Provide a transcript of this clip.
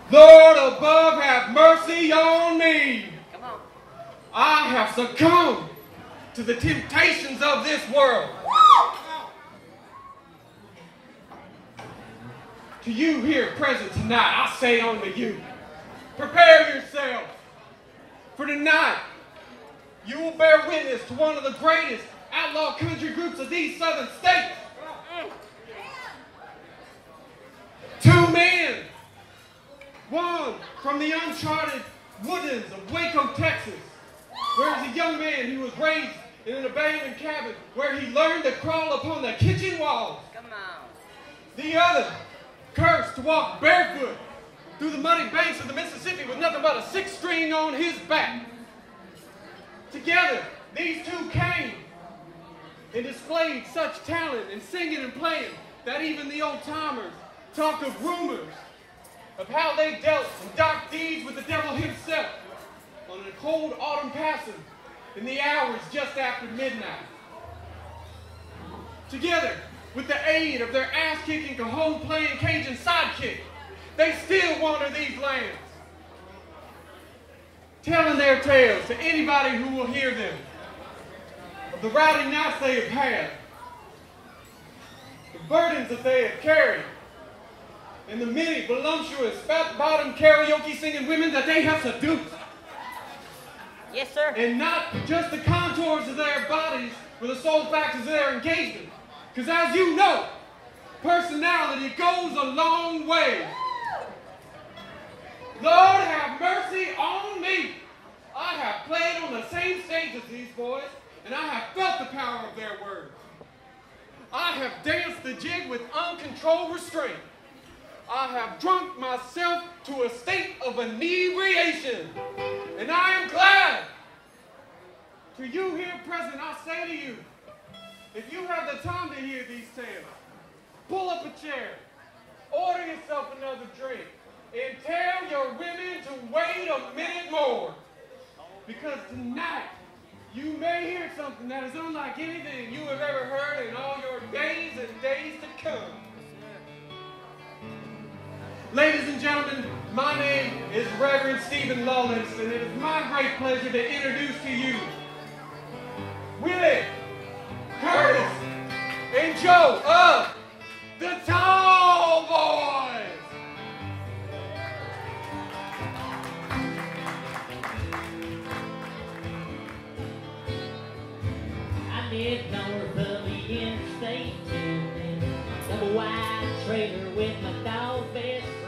Lord above, have mercy on me. Come on. I have succumbed to the temptations of this world. To you here present tonight, I say unto you, prepare yourself. For tonight, you will bear witness to one of the greatest outlaw country groups of these southern states. Two men. One from the uncharted woodlands of Waco, Texas, where is a young man who was raised in an abandoned cabin where he learned to crawl upon the kitchen walls. Come on. The other cursed to walk barefoot through the muddy banks of the Mississippi with nothing but a six-string on his back. Together, these two came and displayed such talent in singing and playing that even the old-timers talk of rumors of how they dealt in dark deeds with the devil himself on a cold autumn passing in the hours just after midnight. Together, with the aid of their ass-kicking, cajon-playing Cajun sidekick, they still wander these lands, telling their tales to anybody who will hear them of the rowdy nights they have had, the burdens that they have carried, and the many voluptuous, fat-bottomed, karaoke-singing women that they have seduced. Yes, sir. And not just the contours of their bodies or the sole factors of their engagement. Because as you know, personality goes a long way. Lord have mercy on me. I have played on the same stage as these boys, and I have felt the power of their words. I have danced the jig with uncontrolled restraint. I have drunk myself to a state of inebriation, and I am glad. To you here present, I say to you, if you have the time to hear these tales, pull up a chair, order yourself another drink, and tell your women to wait a minute more. Because tonight, you may hear something that is unlike anything you have ever heard in all your days and days to come. Ladies and gentlemen, my name is Reverend Stephen Lawless, and it is my great pleasure to introduce to you Willie, Curtis, and Joe of the Tall Boys. I lived north of the interstate, double wide trailer with my dog best friend.